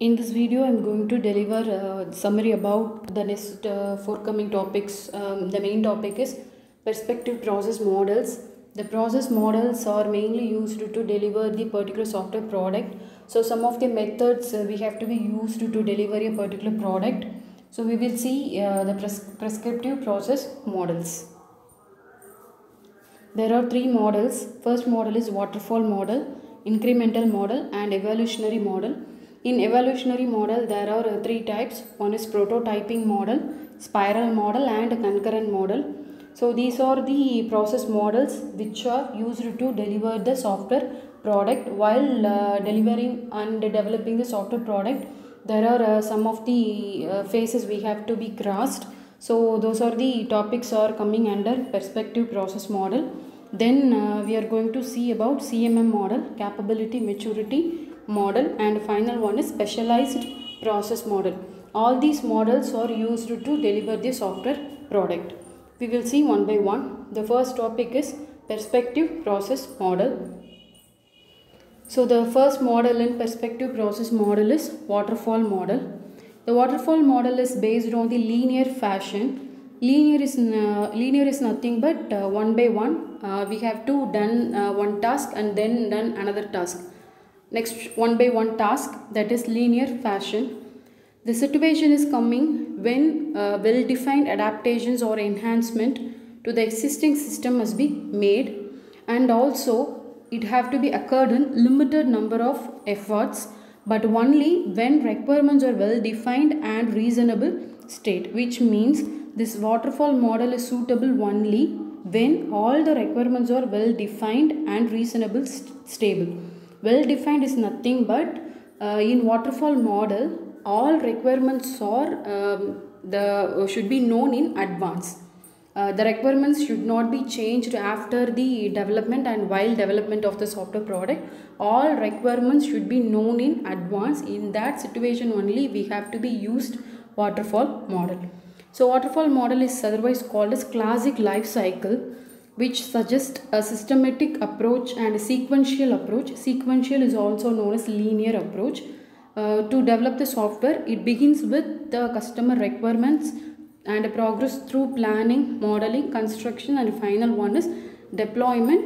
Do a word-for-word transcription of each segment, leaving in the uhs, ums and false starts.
In this video, I'm going to deliver a summary about the next uh, forthcoming topics. Um, the main topic is perspective process models. The process models are mainly used to deliver the particular software product. So some of the methods uh, we have to be used to deliver a particular product. So we will see uh, the pres prescriptive process models. There are three models. First model is waterfall model, incremental model and evolutionary model. In evolutionary model, there are uh, three types. One is prototyping model, spiral model and concurrent model. So these are the process models which are used to deliver the software product. While uh, delivering and developing the software product, there are uh, some of the uh, phases we have to be crossed. So those are the topics are coming under perspective process model. Then uh, we are going to see about C M M model, capability maturity model, and final one is specialized process model. All these models are used to deliver the software product. We will see one by one. The first topic is perspective process model. So the first model in perspective process model is waterfall model. The waterfall model is based on the linear fashion. Linear is uh, linear is nothing but uh, one by one. Uh, we have to done uh, one task and then done another task. Next one by one task, that is linear fashion. The situation is coming when uh, well-defined adaptations or enhancement to the existing system must be made, and also it have to be occurred in limited number of efforts, but only when requirements are well defined and reasonable state, which means this waterfall model is suitable only when all the requirements are well defined and reasonable st stable. Well defined is nothing but uh, in waterfall model all requirements are um, the uh, should be known in advance. Uh, the requirements should not be changed after the development and while development of the software product. All requirements should be known in advance. In that situation only we have to be used waterfall model. So waterfall model is otherwise called as classic life cycle, which suggests a systematic approach and a sequential approach. Sequential is also known as linear approach. Uh, to develop the software, it begins with the customer requirements and progress through planning, modeling, construction, and final one is deployment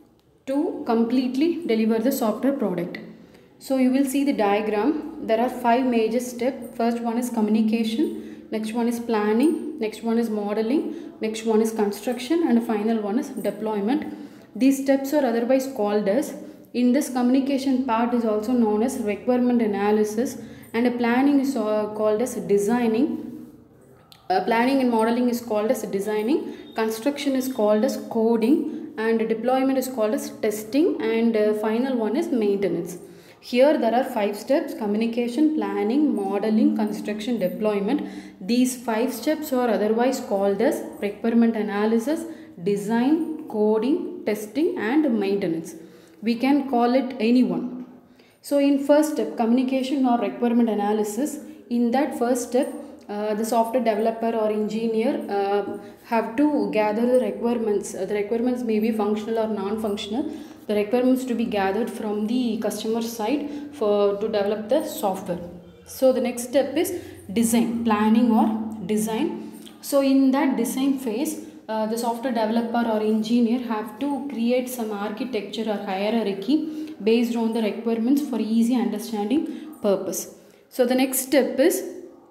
to completely deliver the software product. So you will see the diagram. There are five major steps. First one is communication, next one is planning, next one is modeling, next one is construction, and final one is deployment. These steps are otherwise called as, in this communication part is also known as requirement analysis, and planning is uh, called as designing. Uh, planning and modeling is called as designing, construction is called as coding, and deployment is called as testing, and uh, final one is maintenance. Here there are five steps: communication, planning, modeling, construction, deployment. These five steps are otherwise called as requirement analysis, design, coding, testing, and maintenance. We can call it any one. So in first step, communication or requirement analysis, in that first step uh, the software developer or engineer uh, have to gather the requirements. Uh, the requirements may be functional or non-functional. The requirements to be gathered from the customer side for to develop the software. So the next step is design, planning or design. So in that design phase, uh, the software developer or engineer have to create some architecture or hierarchy based on the requirements for easy understanding purpose. So the next step is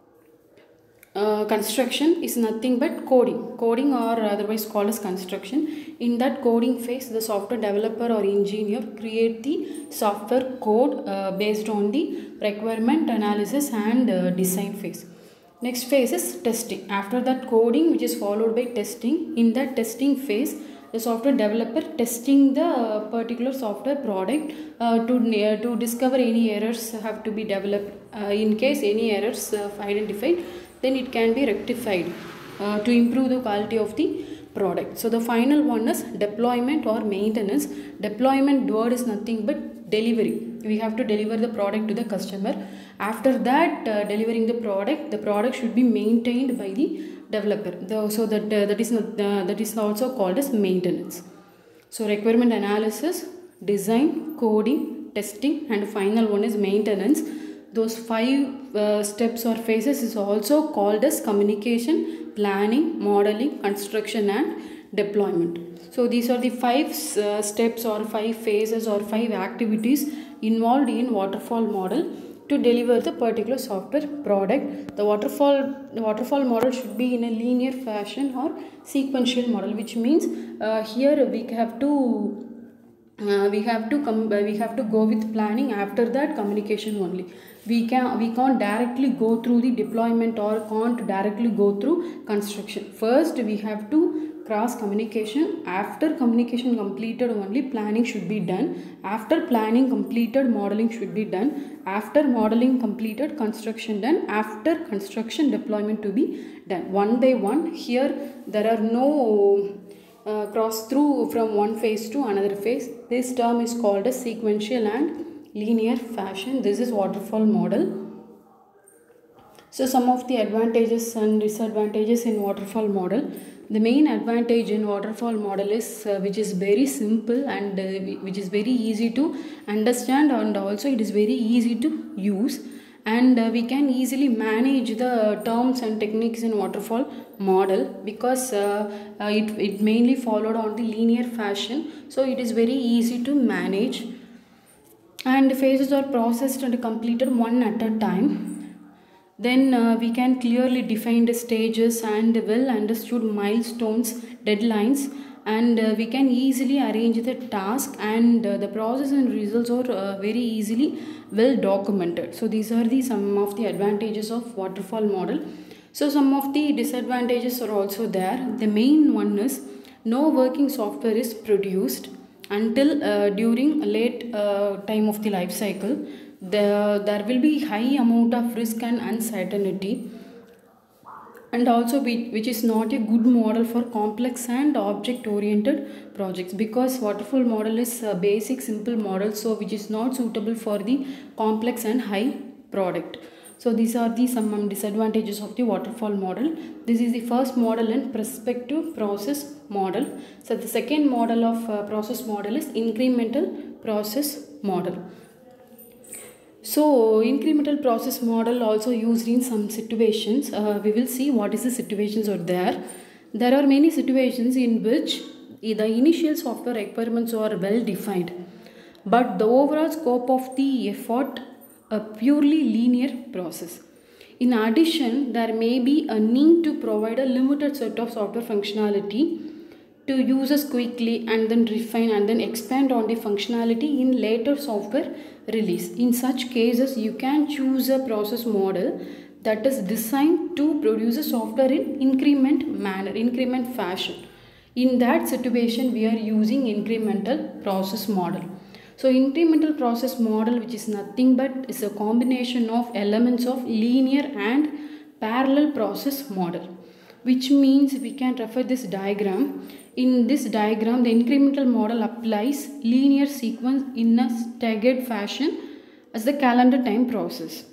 Uh, construction is nothing but coding. Coding or otherwise called as construction. In that coding phase, the software developer or engineer create the software code uh, based on the requirement analysis and uh, design phase. Next phase is testing. After that coding, which is followed by testing. In that testing phase, the software developer testing the particular software product uh, to, uh, to discover any errors have to be developed. Uh, in case any errors uh, identified, then it can be rectified uh, to improve the quality of the product. So the final one is deployment or maintenance. Deployment word is nothing but delivery. We have to deliver the product to the customer. After that uh, delivering the product, the product should be maintained by the developer. The, so that, uh, that, is not, uh, that is also called as maintenance. So requirement analysis, design, coding, testing, and final one is maintenance. those five uh, steps or phases is also called as communication, planning, modeling, construction and deployment. So these are the five uh, steps or five phases or five activities involved in waterfall model to deliver the particular software product. The waterfall the waterfall model should be in a linear fashion or sequential model, which means uh, here we have to uh, we have to come we have to go with planning, after that communication only. We can we can't directly go through the deployment or can't directly go through construction. First we have to cross communication. After communication completed, only planning should be done. After planning completed, modeling should be done. After modeling completed, construction done. After construction, deployment to be done. One by one. Here there are no uh, cross through from one phase to another phase. This term is called a sequential and linear fashion. This is waterfall model. So some of the advantages and disadvantages in waterfall model. The main advantage in waterfall model is uh, which is very simple and uh, which is very easy to understand, and also it is very easy to use, and uh, we can easily manage the terms and techniques in waterfall model because uh, uh, it, it mainly followed on the linear fashion, so it is very easy to manage, and phases are processed and completed one at a time. Then uh, we can clearly define the stages and well understood milestones, deadlines, and uh, we can easily arrange the task, and uh, the process and results are uh, very easily well documented. So these are the some of the advantages of waterfall model. So some of the disadvantages are also there. The main one is no working software is produced until uh, during a late uh, time of the life cycle. The, there will be high amount of risk and uncertainty, and also be, which is not a good model for complex and object oriented projects, because waterfall model is a basic simple model, so which is not suitable for the complex and high product. So these are the some disadvantages of the waterfall model. This is the first model in perspective process model. So the second model of uh, process model is incremental process model. So incremental process model also used in some situations. Uh, we will see what is the situations are there. There are many situations in which the initial software requirements are well defined, but the overall scope of the effort a purely linear process. In addition, there may be a need to provide a limited set of software functionality to users quickly, and then refine and then expand on the functionality in later software release. In such cases, you can choose a process model that is designed to produce a software in increment manner, increment fashion. In that situation, we are using incremental process model. So incremental process model, which is nothing but is a combination of elements of linear and parallel process model, which means we can refer this diagram. In this diagram, the incremental model applies linear sequence in a staggered fashion as the calendar time process.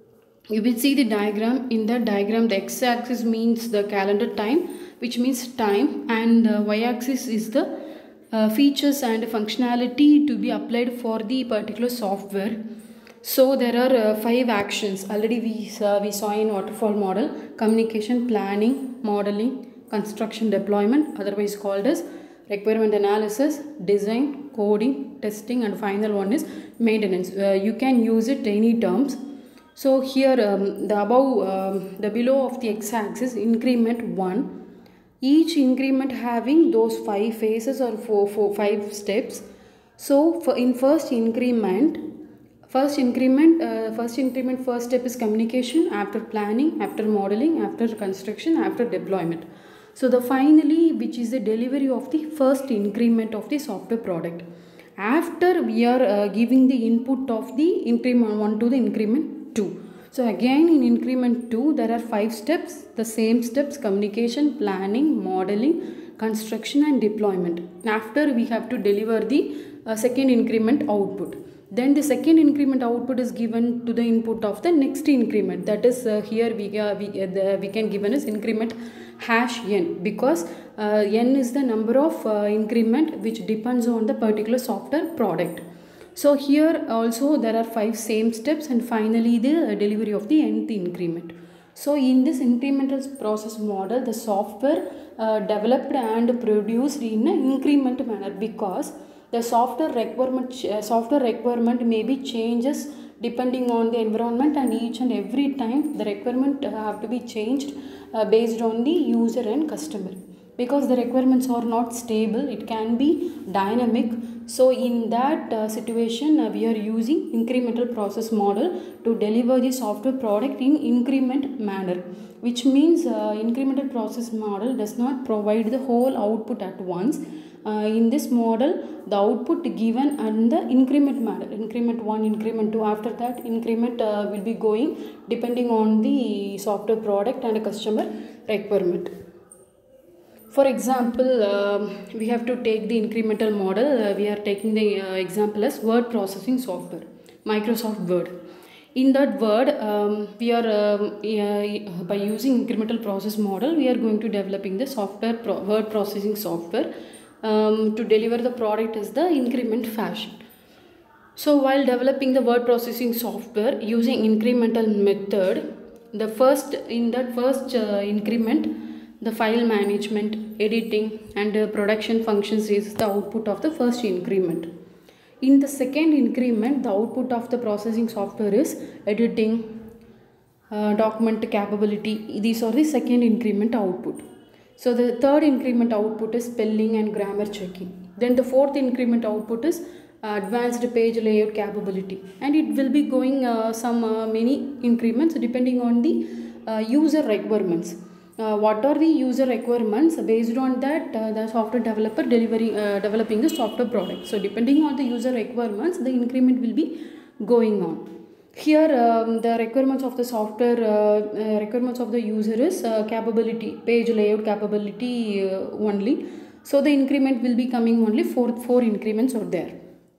You will see the diagram. In that diagram, the x-axis means the calendar time, which means time, and the y-axis is the uh, features and functionality to be applied for the particular software. So there are uh, five actions already we, uh, we saw in waterfall model: communication, planning, modeling, construction, deployment, otherwise called as requirement analysis, design, coding, testing, and final one is maintenance. Uh, you can use it any terms. So here um, the above, um, the below of the x-axis, increment one. Each increment having those five phases or four, four, five steps. So for in first increment, First increment, uh, first increment, first step is communication, after planning, after modeling, after construction, after deployment. So the finally, which is the delivery of the first increment of the software product. After we are uh, giving the input of the increment one to the increment two. So again in increment two, there are five steps, the same steps: communication, planning, modeling, construction and deployment. After we have to deliver the uh, second increment output. Then the second increment output is given to the input of the next increment. That is uh, here we, uh, we, uh, the, we can given as increment hash n, because uh, n is the number of uh, increment which depends on the particular software product. So here also there are five same steps and finally the delivery of the nth increment. So in this incremental process model, the software uh, developed and produced in an increment manner, because the software requirement uh, software requirement may be changes depending on the environment, and each and every time the requirement uh, have to be changed uh, based on the user and customer, because the requirements are not stable, it can be dynamic. So in that uh, situation uh, we are using incremental process model to deliver the software product in increment manner, which means uh, incremental process model does not provide the whole output at once. Uh, in this model, the output given and the increment manner, increment one, increment two, after that increment uh, will be going depending on the software product and customer requirement. For example, uh, we have to take the incremental model. Uh, we are taking the uh, example as word processing software, Microsoft Word. In that Word, um, we are um, uh, by using incremental process model, we are going to developing the software pro word processing software um, to deliver the product as the increment fashion. So while developing the word processing software using incremental method, the first in that first uh, increment, the file management, editing and uh, production functions is the output of the first increment. In the second increment, the output of the processing software is editing, uh, document capability. These are the second increment output. So the third increment output is spelling and grammar checking. Then the fourth increment output is uh, advanced page layout capability, and it will be going uh, some uh, many increments depending on the uh, user requirements. Uh, what are the user requirements? Based on that, uh, the software developer delivery uh, developing the software product. So depending on the user requirements, the increment will be going on. Here um, the requirements of the software uh, uh, requirements of the user is uh, capability, page layout capability uh, only. So the increment will be coming only four four increments are there.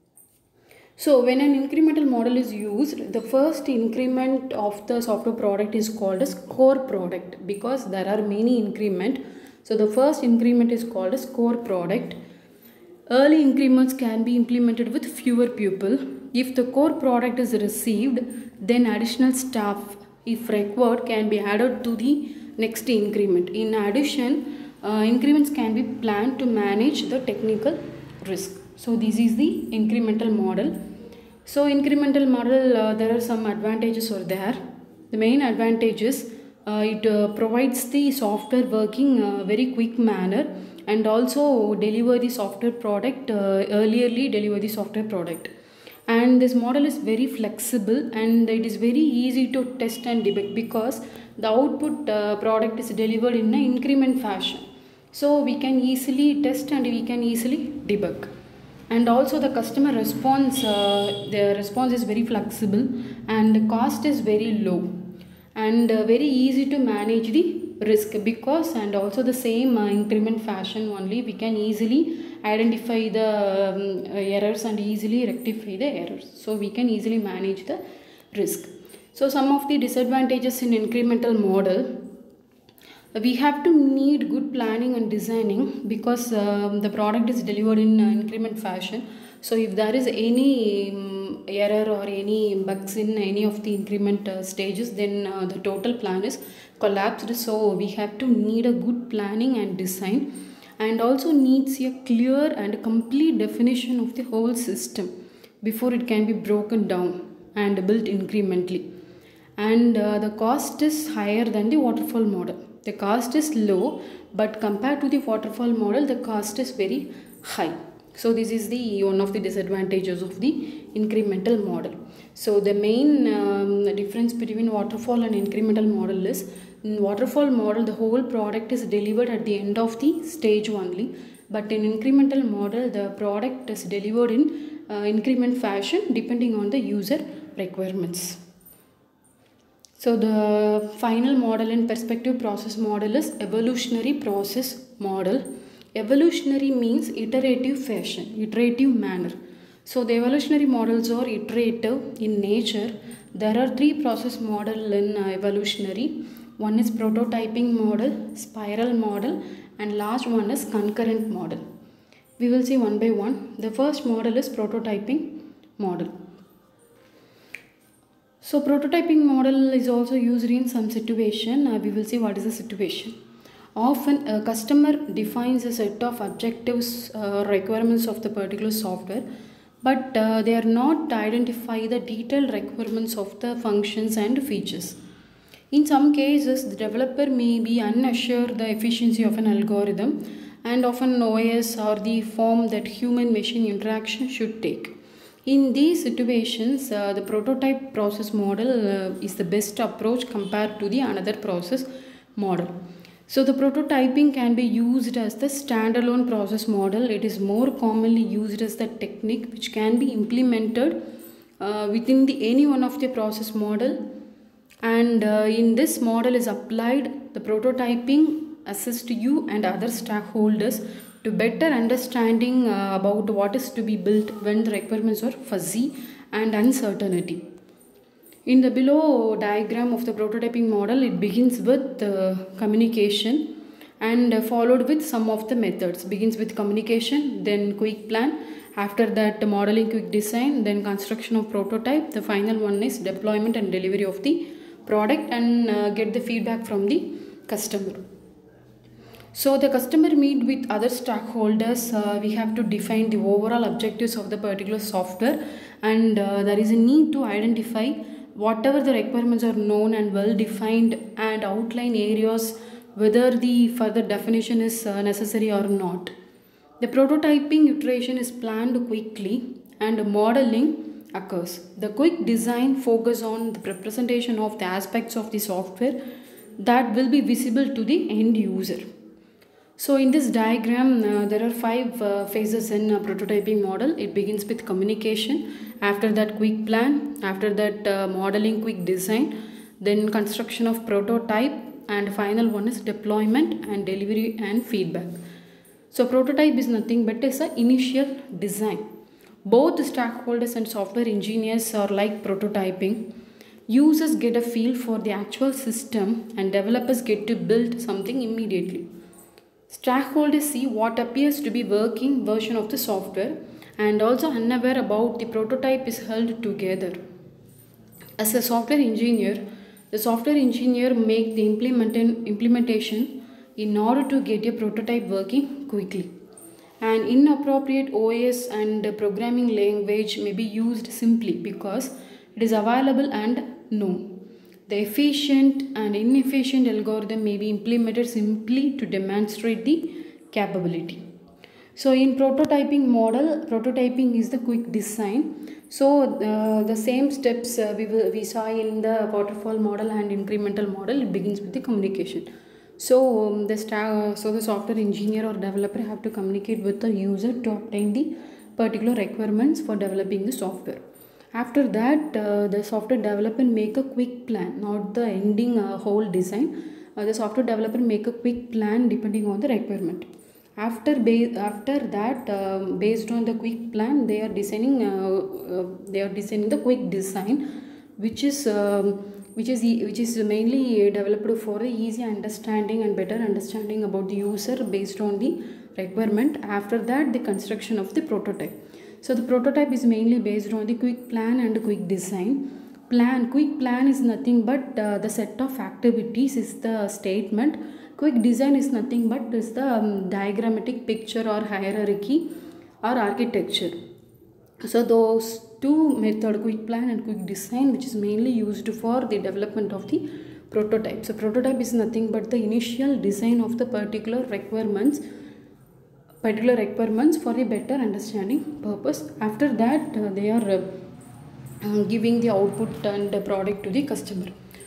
So when an incremental model is used, the first increment of the software product is called as core product, because there are many increment. So the first increment is called as core product. Early increments can be implemented with fewer people. If the core product is received, then additional staff, if required, can be added to the next increment. In addition, uh, increments can be planned to manage the technical risk. So this is the incremental model. So incremental model, uh, there are some advantages are there. The main advantage is uh, it uh, provides the software working uh, very quick manner, and also deliver the software product uh, earlierly deliver the software product. And this model is very flexible, and it is very easy to test and debug, because the output uh, product is delivered in an increment fashion. So we can easily test and we can easily debug. And also the customer response, uh, the response is very flexible, and the cost is very low, and uh, very easy to manage the risk, because and also the same uh, increment fashion only we can easily identify the um, uh, errors and easily rectify the errors. So we can easily manage the risk. So some of the disadvantages in incremental model: we have to need good planning and designing, because um, the product is delivered in uh, increment fashion. So if there is any um, error or any bugs in any of the increment uh, stages, then uh, the total plan is collapsed. So we have to need a good planning and design, and also needs a clear and complete definition of the whole system before it can be broken down and built incrementally. And uh, the cost is higher than the waterfall model. The cost is low, but compared to the waterfall model, the cost is very high. So this is the one of the disadvantages of the incremental model. So the main um, difference between waterfall and incremental model is, in waterfall model the whole product is delivered at the end of the stage only, but in incremental model the product is delivered in uh, increment fashion depending on the user requirements. So the final model in perspective process model is evolutionary process model. Evolutionary means iterative fashion, iterative manner. So the evolutionary models are iterative in nature. There are three process model in uh, evolutionary. One is prototyping model, spiral model, and last one is concurrent model. We will see one by one. The first model is prototyping model. So prototyping model is also used in some situation. Uh, we will see what is the situation. Often a customer defines a set of objectives uh, requirements of the particular software, but uh, they are not identify the detailed requirements of the functions and features. In some cases, the developer may be unsure the efficiency of an algorithm and of an O S or the form that human-machine interaction should take. In these situations, uh, the prototype process model uh, is the best approach compared to the another process model. So the prototyping can be used as the standalone process model. It is more commonly used as the technique which can be implemented uh, within the any one of the process model. And uh, in this model is applied, the prototyping assists you and other stakeholders to better understanding uh, about what is to be built when the requirements are fuzzy and uncertainty. In the below diagram of the prototyping model, it begins with uh, communication and uh, followed with some of the methods. Begins with communication, then quick plan, after that modeling, quick design, then construction of prototype. The final one is deployment and delivery of the product and uh, get the feedback from the customer. So the customer meet with other stakeholders. Uh, we have to define the overall objectives of the particular software, and uh, there is a need to identify whatever the requirements are known and well defined and outline areas whether the further definition is uh, necessary or not. The prototyping iteration is planned quickly and modeling occurs. The quick design focuses on the representation of the aspects of the software that will be visible to the end user. So in this diagram, uh, there are five uh, phases in a prototyping model. It begins with communication, after that quick plan, after that uh, modeling, quick design, then construction of prototype, and final one is deployment and delivery and feedback. So prototype is nothing but is an initial design. Both stakeholders and software engineers are like prototyping. Users get a feel for the actual system and developers get to build something immediately. Stakeholders see what appears to be working version of the software and also unaware about the prototype is held together. As a software engineer, the software engineer make the implementation in order to get a prototype working quickly. An inappropriate O S and programming language may be used simply because it is available and known. The efficient and inefficient algorithm may be implemented simply to demonstrate the capability. So in prototyping model, prototyping is the quick design. So uh, the same steps uh, we, will, we saw in the waterfall model and incremental model, it begins with the communication. So um, the, star, so the software engineer or developer have to communicate with the user to obtain the particular requirements for developing the software. After that, uh, the software developer make a quick plan, not the ending uh, whole design. Uh, the software developer make a quick plan depending on the requirement. After after that, uh, based on the quick plan, they are designing. Uh, uh, they are designing the quick design, which is um, which is which is mainly developed for the easy understanding and better understanding about the user based on the requirement. After that, the construction of the prototype. So the prototype is mainly based on the quick plan and quick design. Plan, quick plan is nothing but uh, the set of activities is the statement. Quick design is nothing but is the um, diagrammatic picture or hierarchy or architecture. So those two methods, quick plan and quick design, which is mainly used for the development of the prototype. So prototype is nothing but the initial design of the particular requirements particular requirements for a better understanding purpose. After that, uh, they are uh, uh, giving the output and the product to the customer.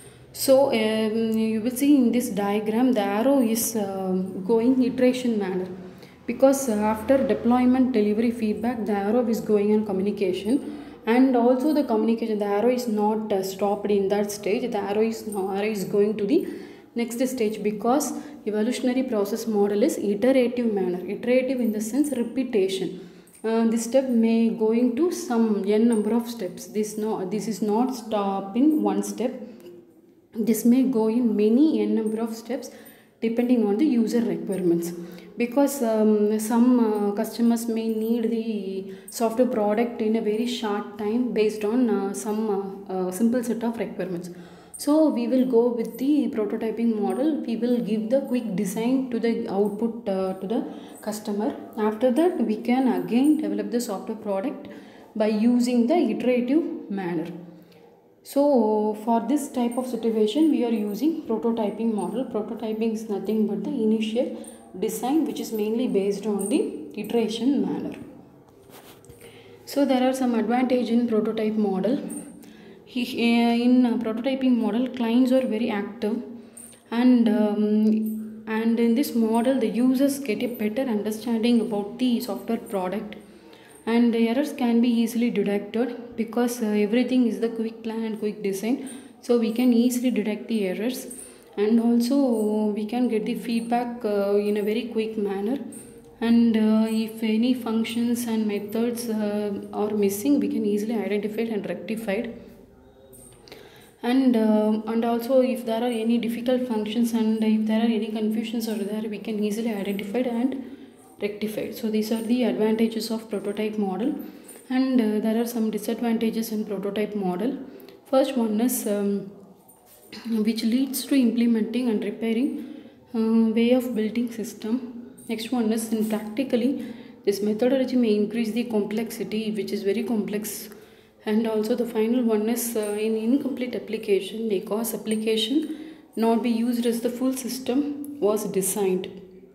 So um, you will see in this diagram the arrow is uh, going iteration manner, because uh, after deployment, delivery, feedback, the arrow is going on communication, and also the communication, the arrow is not uh, stopped in that stage. The arrow is, no, arrow is going to the next stage, because evolutionary process model is iterative manner. Iterative in the sense repetition. Uh, this step may going to some n number of steps. This no, this is not stop in one step. This may go in many n number of steps depending on the user requirements. because um, some uh, customers may need the software product in a very short time based on uh, some uh, uh, simple set of requirements. So we will go with the prototyping model. We will give the quick design to the output uh, to the customer. After that, we can again develop the software product by using the iterative manner. So for this type of situation, we are using prototyping model. Prototyping is nothing but the initial design which is mainly based on the iteration manner. So there are some advantages in prototype model. In a prototyping model, clients are very active, and um, and in this model the users get a better understanding about the software product, and the errors can be easily detected because uh, everything is the quick plan and quick design, so we can easily detect the errors, and also we can get the feedback uh, in a very quick manner. And uh, if any functions and methods uh, are missing, we can easily identify and rectify it. And uh, and also if there are any difficult functions and if there are any confusions are there, we can easily identify and rectify. So these are the advantages of prototype model, and uh, there are some disadvantages in prototype model. First one is um, which leads to implementing and repairing uh, way of building system. Next one is in practically this methodology may increase the complexity, which is very complex. And also the final one is uh, in incomplete application may cause application not be used as the full system was designed.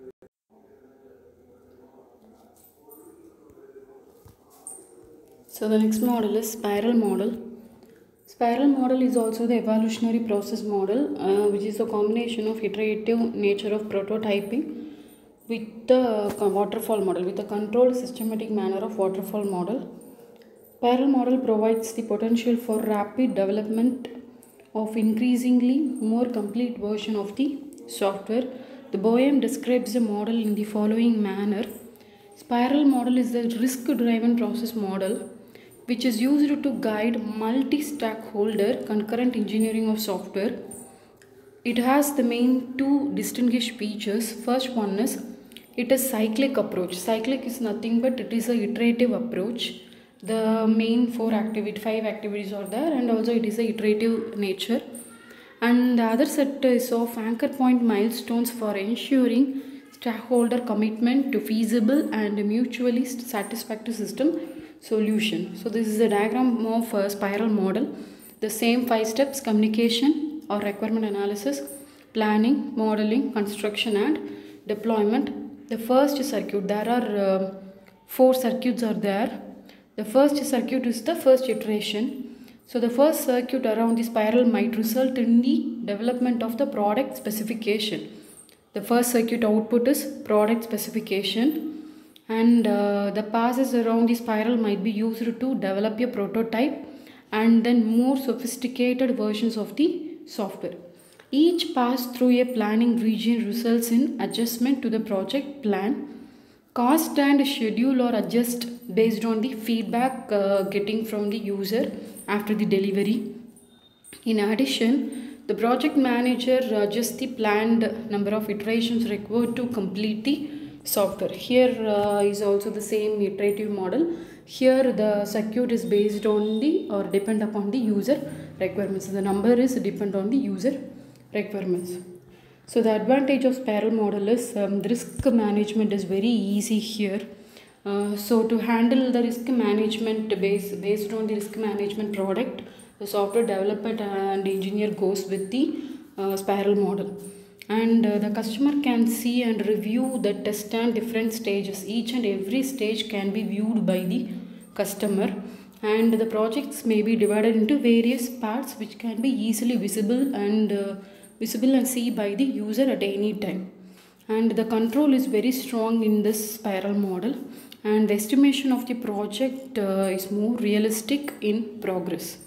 So the next model is spiral model. Spiral model is also the evolutionary process model, uh, which is a combination of iterative nature of prototyping with the waterfall model, with the controlled systematic manner of waterfall model. Spiral model provides the potential for rapid development of increasingly more complete version of the software. The Boehm describes the model in the following manner. Spiral model is the risk-driven process model which is used to guide multi-stakeholder concurrent engineering of software. It has the main two distinguished features. First one is it is cyclic approach. Cyclic is nothing but it is a iterative approach. The main four activity, five activities are there, and also it is a iterative nature. And the other set is of anchor point milestones for ensuring stakeholder commitment to feasible and mutually satisfactory system solution. So this is a diagram of a spiral model. The same five steps: communication or requirement analysis, planning, modeling, construction and deployment. The first circuit, there are uh, four circuits are there. The first circuit is the first iteration. So the first circuit around the spiral might result in the development of the product specification. The first circuit output is product specification, and uh, the passes around the spiral might be used to develop a prototype and then more sophisticated versions of the software. Each pass through a planning region results in adjustment to the project plan. Cost and schedule are adjusted based on the feedback uh, getting from the user after the delivery. In addition, the project manager adjusts the planned number of iterations required to complete the software. Here uh, is also the same iterative model. Here the circuit is based on the or depend upon the user requirements. The number is depend on the user requirements. So the advantage of spiral model is um, the risk management is very easy here. Uh, so to handle the risk management base, based on the risk management product, the software developer and engineer goes with the uh, spiral model. And uh, the customer can see and review the test and different stages. Each and every stage can be viewed by the customer, and the projects may be divided into various parts which can be easily visible and uh, visible and see by the user at any time. And the control is very strong in this spiral model, and the estimation of the project uh, is more realistic in progress.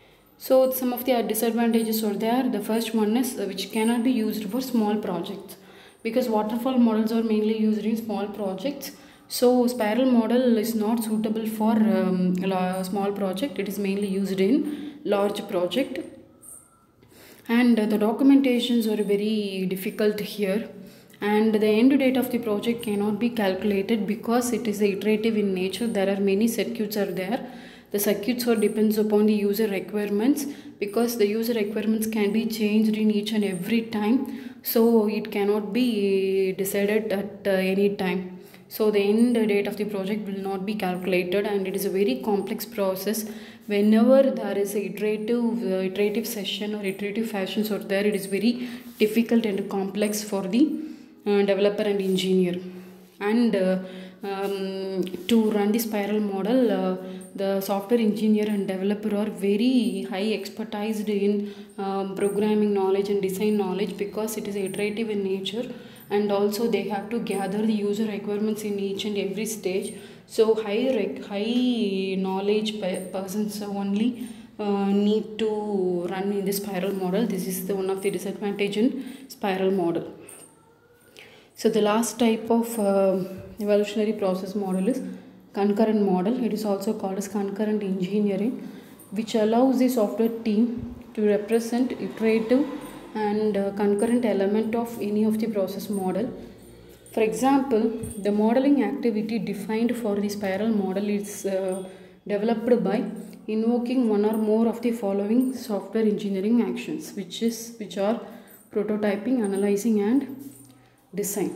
So some of the disadvantages are there. The first one is uh, which cannot be used for small projects, because waterfall models are mainly used in small projects. So spiral model is not suitable for um, a small project. It is mainly used in large project. And uh, the documentations are very difficult here, and the end date of the project cannot be calculated because it is iterative in nature. There are many circuits are there. The circuits are depends upon the user requirements, because the user requirements can be changed in each and every time, so it cannot be decided at uh, any time. So the end date of the project will not be calculated, and it is a very complex process. Whenever there is a iterative uh, iterative session or iterative fashions are there, it is very difficult and complex for the uh, developer and engineer. And uh, um, to run the spiral model, uh, the software engineer and developer are very high expertised in um, programming knowledge and design knowledge, because it is iterative in nature, and also they have to gather the user requirements in each and every stage. So high rec high knowledge persons only uh, need to run in the spiral model. This is the one of the disadvantage in spiral model. So the last type of uh, evolutionary process model is concurrent model. It is also called as concurrent engineering, which allows the software team to represent iterative and uh, concurrent element of any of the process model. For example, the modeling activity defined for the spiral model is uh, developed by invoking one or more of the following software engineering actions, which is which are prototyping, analyzing, and design.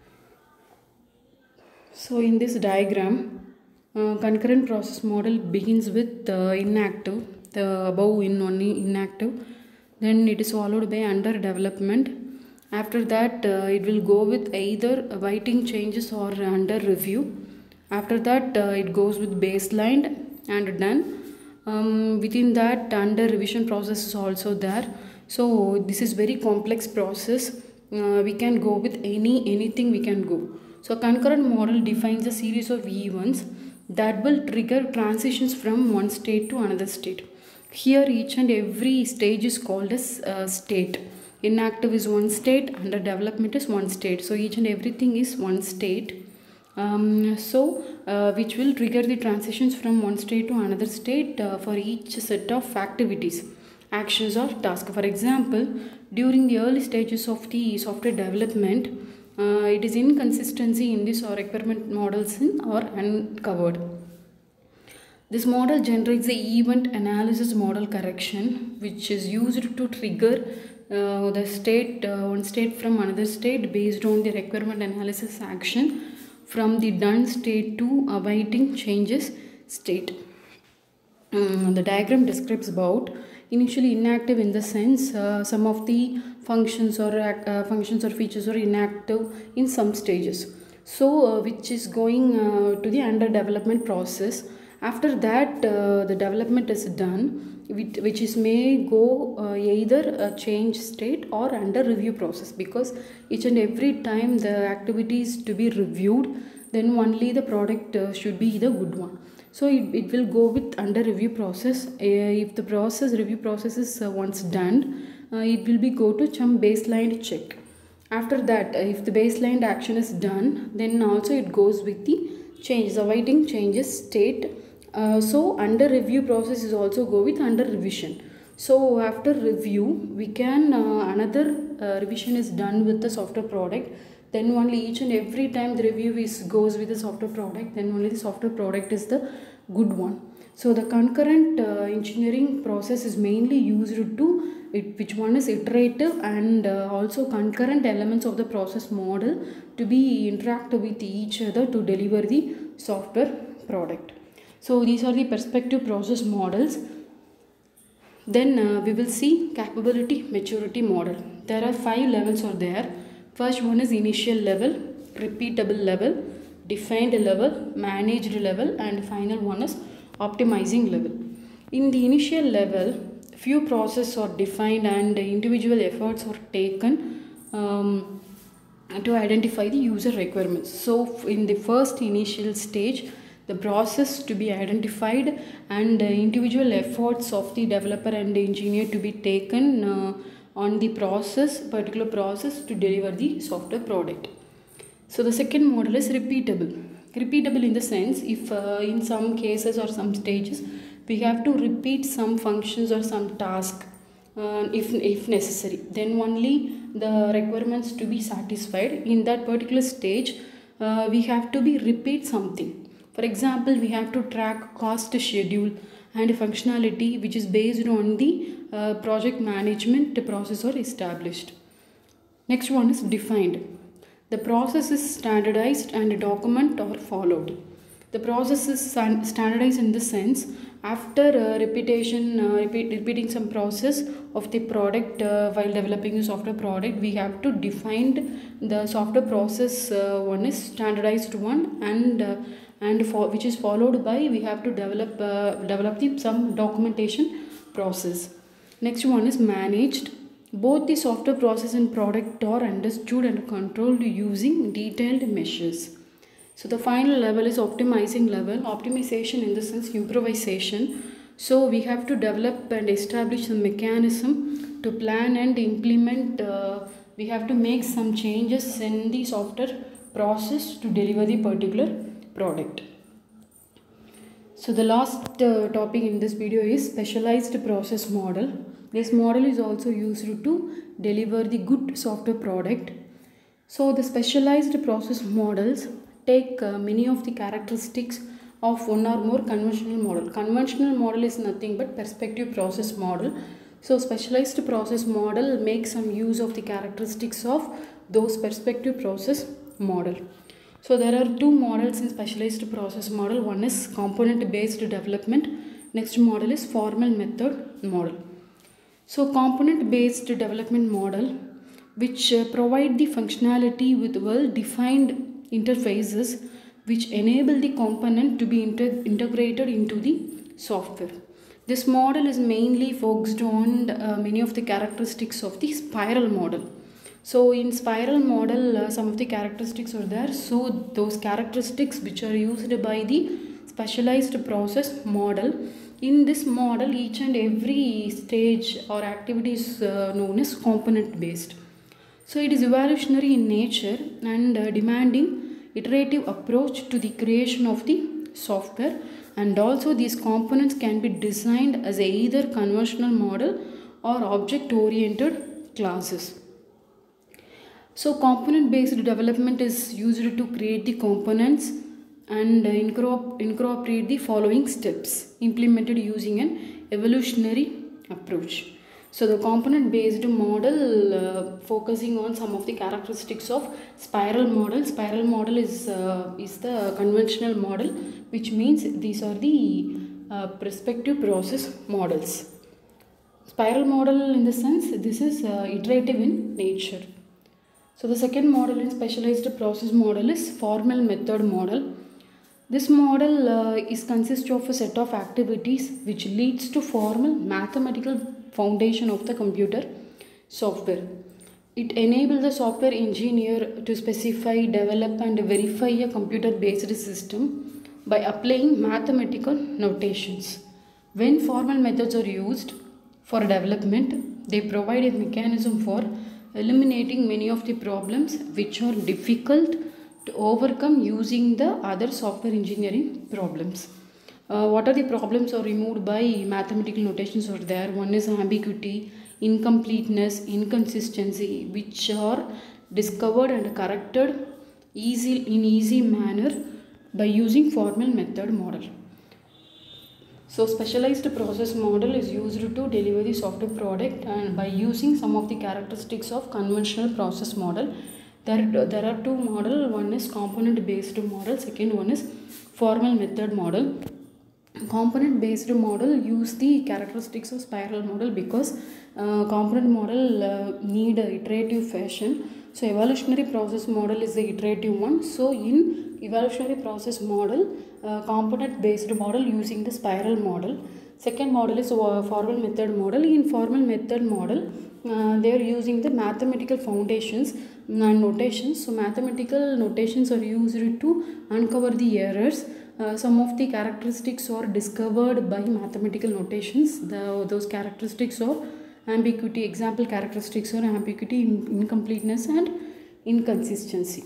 So in this diagram, uh, concurrent process model begins with uh, inactive, the above in only inactive, then it is followed by under development. After that uh, it will go with either awaiting changes or under review. After that uh, it goes with baseline and done. Um, within that, under revision process is also there. So this is very complex process. Uh, we can go with any anything we can go. So concurrent model defines a series of events that will trigger transitions from one state to another state. Here each and every stage is called as uh, state. Inactive is one state, under development is one state. So each and everything is one state. Um, so uh, which will trigger the transitions from one state to another state uh, for each set of activities, actions or tasks. For example, during the early stages of the software development, uh, it is inconsistency in this or requirement models in or uncovered. This model generates the event analysis model correction, which is used to trigger uh, the state uh, one state from another state based on the requirement analysis action from the done state to awaiting changes state. Um, the diagram describes about initially inactive in the sense uh, some of the functions or uh, functions or features are inactive in some stages. So uh, which is going uh, to the under development process. After that uh, the development is done, which is may go uh, either a change state or under review process, because each and every time the activity is to be reviewed, then only the product uh, should be the good one. So it, it will go with under review process. Uh, if the process review process is uh, once done, uh, it will be go to some baseline check. After that, uh, if the baseline action is done, then also it goes with the changes, awaiting changes state. Uh, so under review process is also go with under revision. So after review, we can uh, another uh, revision is done with the software product. Then only each and every time the review is goes with the software product, then only the software product is the good one. So the concurrent uh, engineering process is mainly used to it, which one is iterative and uh, also concurrent elements of the process model to be interact with each other to deliver the software product. So these are the perspective process models. Then uh, we will see capability maturity model. There are five levels are there. First one is initial level, repeatable level, defined level, managed level, and final one is optimizing level. In the initial level, few processes are defined and individual efforts are taken um, to identify the user requirements. So in the first initial stage, the process to be identified and uh, individual efforts of the developer and the engineer to be taken uh, on the process, particular process to deliver the software product. So the second model is repeatable. Repeatable in the sense, if uh, in some cases or some stages we have to repeat some functions or some task uh, if, if necessary. Then only the requirements to be satisfied. In that particular stage, uh, we have to be repeat something. For example, we have to track cost schedule and functionality which is based on the uh, project management process or established. Next one is defined. The process is standardized and a document are followed. The process is standardized in the sense, after uh, repetition, uh, repeat, repeating some process of the product uh, while developing the software product, we have to define the software process. Uh, one is standardized one, and uh, and for which is followed by we have to develop uh, develop the some documentation process. Next one is managed. Both the software process and product are understood and controlled using detailed measures. So the final level is optimizing level. Optimization in the sense improvisation. So we have to develop and establish a mechanism to plan and implement. Uh, we have to make some changes in the software process to deliver the particular product. So the last uh, topic in this video is specialized process model. This model is also used to deliver the good software product. So the specialized process models take uh, many of the characteristics of one or more conventional model. Conventional model is nothing but perspective process model. So specialized process model makes some use of the characteristics of those perspective process model. So there are two models in specialized process model. One is component based development. Next model is formal method model. So component based development model, which uh, provide the functionality with well defined interfaces which enable the component to be integ integrated into the software. This model is mainly focused on uh, many of the characteristics of the spiral model. So in spiral model, uh, some of the characteristics are there. So those characteristics which are used by the specialized process model. In this model, each and every stage or activity is uh, known as component based. So it is evolutionary in nature and uh, demanding iterative approach to the creation of the software, and also these components can be designed as a either conventional model or object oriented classes. So component based development is used to create the components and uh, incorporate the following steps implemented using an evolutionary approach. So the component based model uh, focusing on some of the characteristics of spiral model. Spiral model is, uh, is the conventional model, which means these are the uh, perspective process models. Spiral model in the sense this is uh, iterative in nature. So the second model in specialized process model is formal method model. This model uh, is consists of a set of activities which leads to formal mathematical foundation of the computer software. It enables the software engineer to specify, develop and verify a computer based system by applying mathematical notations. When formal methods are used for development, they provide a mechanism for eliminating many of the problems which are difficult to overcome using the other software engineering problems. Uh, what are the problems are removed by mathematical notations are there? One is ambiguity, incompleteness, inconsistency, which are discovered and corrected easy in easy manner by using formal method model. So specialized process model is used to deliver the software product and by using some of the characteristics of conventional process model. There, there are two models. One is component based model, second one is formal method model. Component based model use the characteristics of spiral model because uh, component model uh, need a iterative fashion. So evolutionary process model is the iterative one. So in evolutionary process model, uh, component based model using the spiral model. Second model is uh, formal method model. In formal method model, uh, they are using the mathematical foundations and notations. So mathematical notations are used to uncover the errors. Uh, some of the characteristics are discovered by mathematical notations. The, those characteristics are ambiguity. Example characteristics are ambiguity, incompleteness and inconsistency.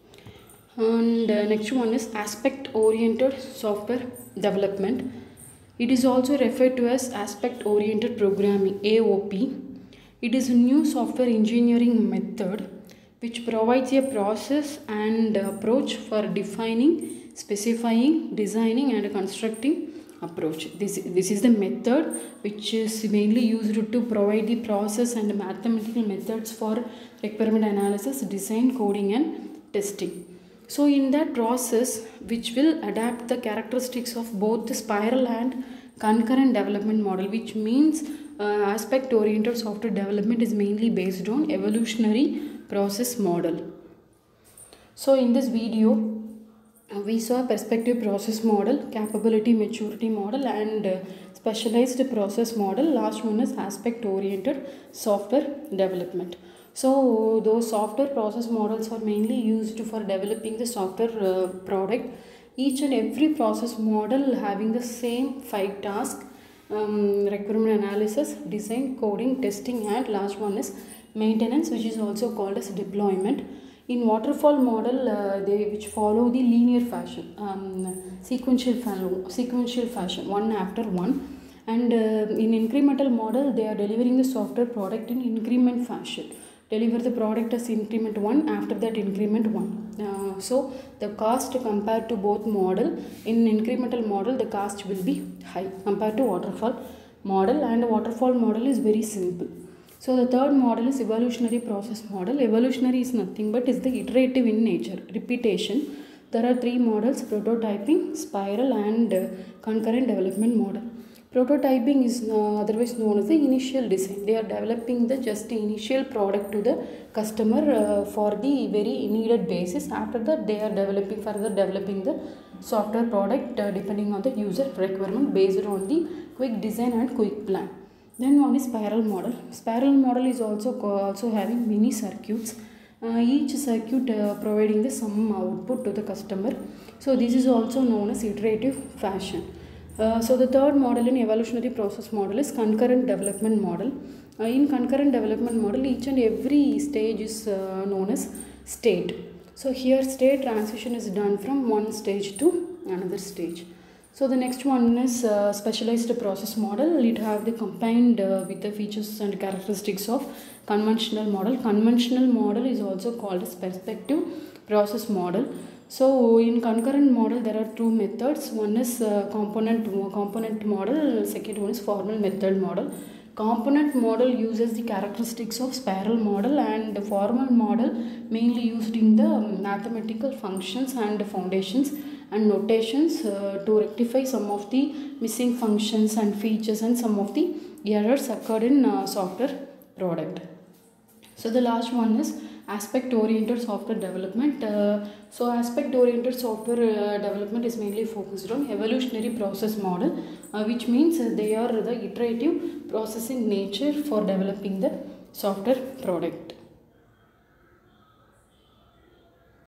And uh, next one is aspect oriented software development. It is also referred to as aspect oriented programming, A O P. It is a new software engineering method which provides a process and approach for defining, specifying, designing and constructing approach. This, this is the method which is mainly used to provide the process and mathematical methods for requirement analysis, design, coding and testing. So in that process, which will adapt the characteristics of both the spiral and concurrent development model, which means uh, aspect oriented software development is mainly based on evolutionary process model. So in this video, we saw perspective process model, capability maturity model and uh, specialized process model. Last one is aspect oriented software development. So those software process models are mainly used for developing the software uh, product. Each and every process model having the same five tasks: um, requirement analysis, design, coding, testing and last one is maintenance, which is also called as deployment. In waterfall model, uh, they which follow the linear fashion, um, sequential, fa sequential fashion, one after one. And uh, in incremental model, they are delivering the software product in increment fashion. Deliver the product as increment one, after that increment one. Uh, so the cost compared to both model, in incremental model the cost will be high compared to waterfall model, and waterfall model is very simple. So the third model is evolutionary process model. Evolutionary is nothing but is the iterative in nature, repetition. There are three models: prototyping, spiral and uh, concurrent development model. Prototyping is uh, otherwise known as the initial design. They are developing the just the initial product to the customer uh, for the very needed basis. After that, they are developing further developing the software product uh, depending on the user requirement based on the quick design and quick plan. Then one is spiral model. Spiral model is also also having many circuits. Uh, each circuit uh, providing the some output to the customer. So this is also known as iterative fashion. Uh, so the third model in evolutionary process model is concurrent development model. Uh, in concurrent development model, each and every stage is uh, known as state. So here state transition is done from one stage to another stage. So the next one is uh, specialized process model. It have the combined uh, with the features and characteristics of conventional model. Conventional model is also called as perspective process model. So in concurrent model there are two methods. One is uh, component component model. Second one is formal method model. Component model uses the characteristics of spiral model, and the formal model mainly used in the mathematical functions and foundations and notations uh, to rectify some of the missing functions and features and some of the errors occurred in uh, software product. So the last one is aspect oriented software development. Uh, so aspect oriented software uh, development is mainly focused on evolutionary process model, uh, which means uh, they are the iterative process in nature for developing the software product.